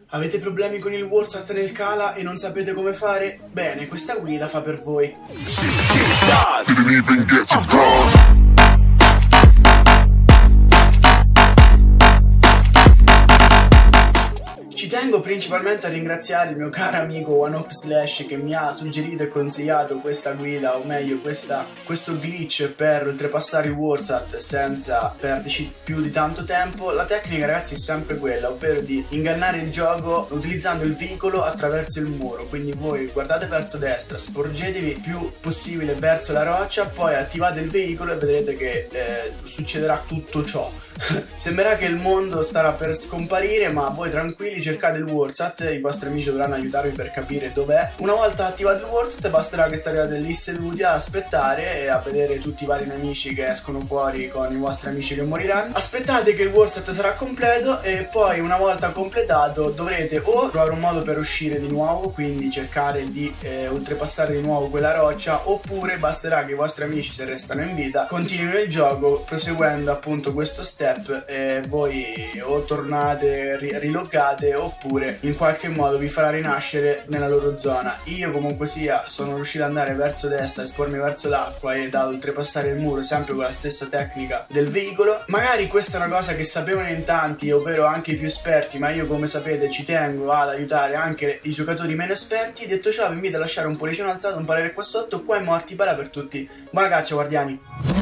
Avete problemi con il WhatsApp nel Cala e non sapete come fare? Bene, questa guida fa per voi. Ci tengo principalmente a ringraziare il mio caro amico OneUp che mi ha suggerito e consigliato questa guida, o meglio questo glitch per oltrepassare il WhatsApp senza perderci più di tanto tempo. La tecnica, ragazzi, è sempre quella, ovvero di ingannare il gioco utilizzando il veicolo attraverso il muro. Quindi voi guardate verso destra, sporgetevi il più possibile verso la roccia, poi attivate il veicolo e vedrete che succederà tutto ciò. Sembrerà che il mondo starà per scomparire, ma voi tranquilli, cercate il WhatsApp, i vostri amici dovranno aiutarvi per capire dov'è. Una volta attivato il WhatsApp basterà che starete lì seduti a aspettare e a vedere tutti i vari nemici che escono fuori con i vostri amici che moriranno. Aspettate che il WhatsApp sarà completo e poi, una volta completato, dovrete o trovare un modo per uscire di nuovo, quindi cercare di oltrepassare di nuovo quella roccia, oppure basterà che i vostri amici, se restano in vita, continuino il gioco proseguendo appunto questo step e voi o tornate riloccate oppure in qualche modo vi farà rinascere nella loro zona. Io comunque sia sono riuscito ad andare verso destra, espormi verso l'acqua e da oltrepassare il muro sempre con la stessa tecnica del veicolo. Magari questa è una cosa che sapevano in tanti, ovvero anche i più esperti, ma io, come sapete, ci tengo ad aiutare anche i giocatori meno esperti. Detto ciò, vi invito a lasciare un pollicione alzato, un parere qua sotto, qua è Morty, para per tutti. Buona caccia, guardiani!